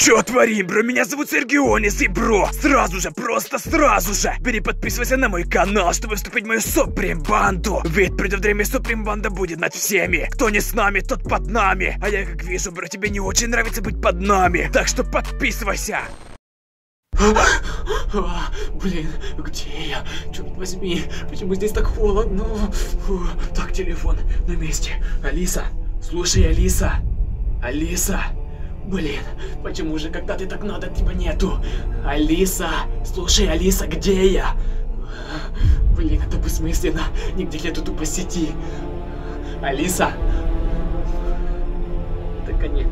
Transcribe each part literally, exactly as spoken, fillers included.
Чё творим, бро? Меня зовут Сергионис, и бро, сразу же, просто сразу же переподписывайся на мой канал, чтобы вступить в мою Суприм-банду. Ведь придет время, Суприм-банда будет над всеми. Кто не с нами, тот под нами. А я как вижу, бро, тебе не очень нравится быть под нами. Так что подписывайся. А, блин, где я? Черт возьми, почему здесь так холодно? Фу, так, телефон на месте. Алиса, слушай, Алиса. Алиса. Блин, почему же, когда ты так надо, тебя нету? Алиса, слушай, Алиса, где я? Блин, это бессмысленно. Нигде нету тупо сети. Алиса. Это конец.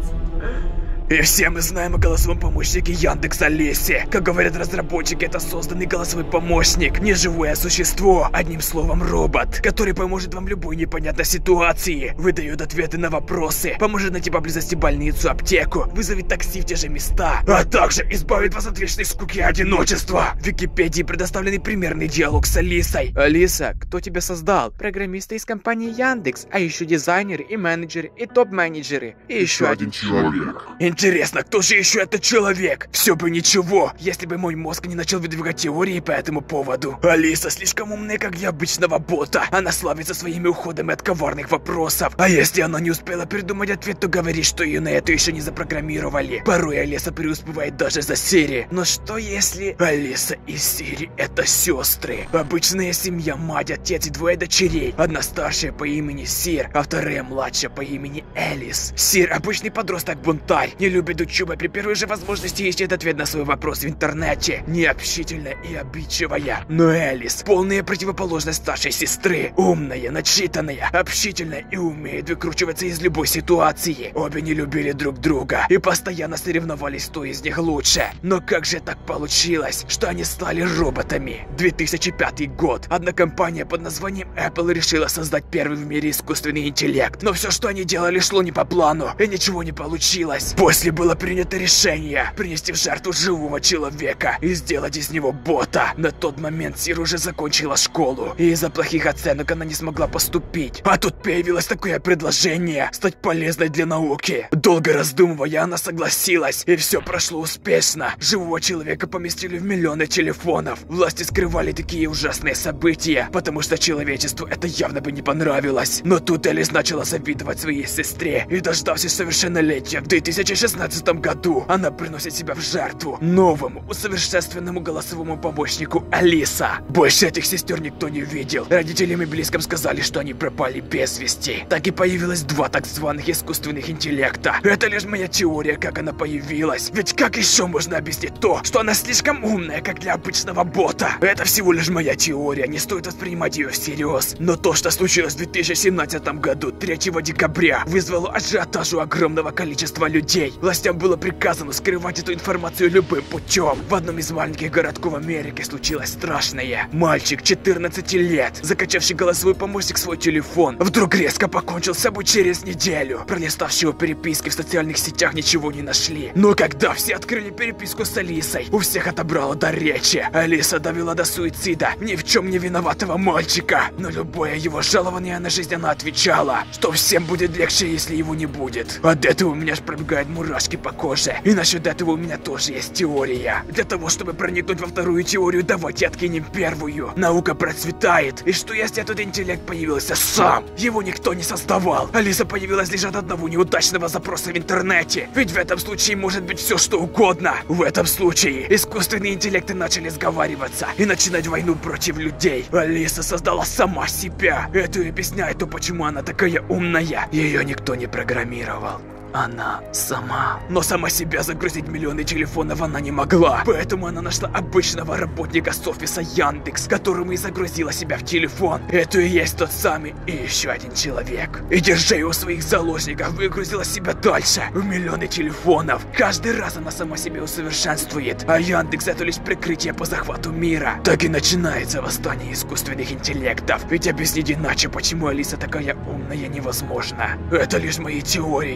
И все мы знаем о голосовом помощнике Яндекс Алисе. Как говорят разработчики, это созданный голосовой помощник, не живое существо, одним словом робот, который поможет вам в любой непонятной ситуации, выдает ответы на вопросы, поможет найти поблизости больницу, аптеку, вызовет такси в те же места, а также избавит вас от вечной скуки и одиночества. В Википедии предоставленный примерный диалог с Алисой. Алиса, кто тебя создал? Программисты из компании Яндекс, а еще дизайнеры и менеджеры и топ-менеджеры. И еще один человек. Интересно, кто же еще этот человек? Все бы ничего, если бы мой мозг не начал выдвигать теории по этому поводу. Алиса слишком умная, как для обычного бота. Она славится своими уходами от коварных вопросов. А если она не успела придумать ответ, то говорит, что ее на это еще не запрограммировали. Порой Алиса преуспевает даже за Сири. Но что если Алиса и Сири это сестры? Обычная семья, мать, отец и двое дочерей. Одна старшая по имени Сир, а вторая младшая по имени Элис. Сир обычный подросток-бунтарь. Не любит учебу, при первой же возможности ищет ответ на свой вопрос в интернете. Необщительная и обидчивая. Но Элис полная противоположность старшей сестры. Умная, начитанная, общительная и умеет выкручиваться из любой ситуации. Обе не любили друг друга и постоянно соревновались, кто из них лучше. Но как же так получилось, что они стали роботами? две тысячи пятый год. Одна компания под названием Apple решила создать первый в мире искусственный интеллект. Но все, что они делали, шло не по плану, и ничего не получилось. После было принято решение принести в жертву живого человека и сделать из него бота. На тот момент Сир уже закончила школу, и из-за плохих оценок она не смогла поступить. А тут появилось такое предложение стать полезной для науки. Долго раздумывая, она согласилась, и все прошло успешно. Живого человека поместили в миллионы телефонов. Власти скрывали такие ужасные события, потому что человечеству это явно бы не понравилось. Но тут Элис начала завидовать своей сестре, и дождавшись совершеннолетия в две тысячи шестнадцатом году, она приносит себя в жертву новому усовершенствованному голосовому помощнику Алиса. Больше этих сестер никто не видел. Родителям и близким сказали, что они пропали без вести. Так и появилось два так званых искусственных интеллекта. Это лишь моя теория, как она появилась. Ведь как еще можно объяснить то, что она слишком умная, как для обычного бота? Это всего лишь моя теория, не стоит воспринимать ее всерьез. Но то, что случилось в две тысячи семнадцатом году, третьего декабря, вызвало ажиотаж у огромного количества людей. Властям было приказано скрывать эту информацию любым путем. В одном из маленьких городков Америки случилось страшное. Мальчик четырнадцати лет, закачавший голосовой помощник в свой телефон, вдруг резко покончил с собой через неделю. Пролиставшие его переписки в социальных сетях ничего не нашли. Но когда все открыли переписку с Алисой, у всех отобрало дар речи. Алиса довела до суицида ни в чем не виноватого мальчика. На любое его жалование на жизнь она отвечала, что всем будет легче, если его не будет. От этого у меня аж пробегают мурашки по коже. И насчет этого у меня тоже есть теория. Для того, чтобы проникнуть во вторую теорию, давайте откинем первую. Наука процветает. И что если этот интеллект появился сам? Его никто не создавал. Алиса появилась лишь от одного неудачного запроса в интернете. Ведь в этом случае может быть все что угодно. В этом случае искусственные интеллекты начали сговариваться и начинать войну против людей. Алиса создала сама себя. Это и объясняет то, почему она такая умная. Ее никто не программировал. Она сама. Но сама себя загрузить в миллионы телефонов она не могла. Поэтому она нашла обычного работника с офиса Яндекс, которому и загрузила себя в телефон. Это и есть тот самый и еще один человек. И держа его своих заложников, выгрузила себя дальше в миллионы телефонов. Каждый раз она сама себя усовершенствует. А Яндекс это лишь прикрытие по захвату мира. Так и начинается восстание искусственных интеллектов. Ведь объяснить иначе, почему Алиса такая умная, невозможно. Это лишь мои теории. Ведь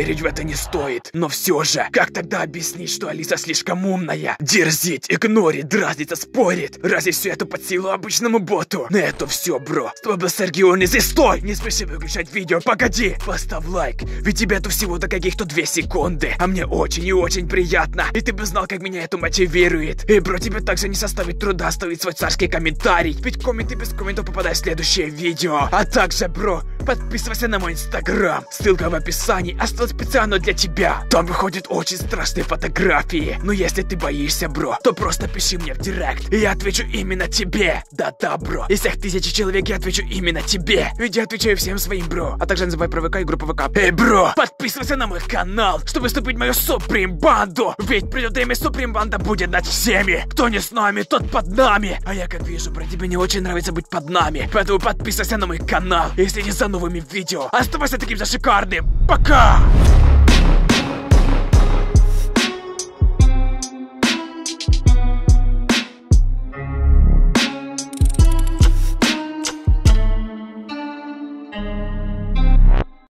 верить в это не стоит. Но все же, как тогда объяснить, что Алиса слишком умная? Дерзить, игнорить, дразниться, спорит. Разве все это под силу обычному боту? На это все, бро. С тобой был Сергионис, и стой! Не спеши выключать видео, погоди! Поставь лайк, ведь тебе это всего-то каких-то две секунды. А мне очень и очень приятно. И ты бы знал, как меня это мотивирует. И, бро, тебе также не составит труда оставить свой царский комментарий. Ведь комменты без комментов попадают в следующее видео. А также, бро, подписывайся на мой инстаграм. Ссылка в описании, осталась специально для тебя. Там выходят очень страшные фотографии. Но если ты боишься, бро, то просто пиши мне в директ, и я отвечу именно тебе. Да-да, бро. Из всех тысячи человек я отвечу именно тебе. Ведь я отвечаю всем своим, бро. А также не забывай про ВК и группу ВК. Эй, бро, подписывайся на мой канал, чтобы вступить в мою Суприм-банду. Ведь придет время, Суприм-банда будет над всеми. Кто не с нами, тот под нами. А я, как вижу, про тебе не очень нравится быть под нами. Поэтому подписывайся на мой канал и следи за новыми видео. Оставайся таким же шикарным. Пока!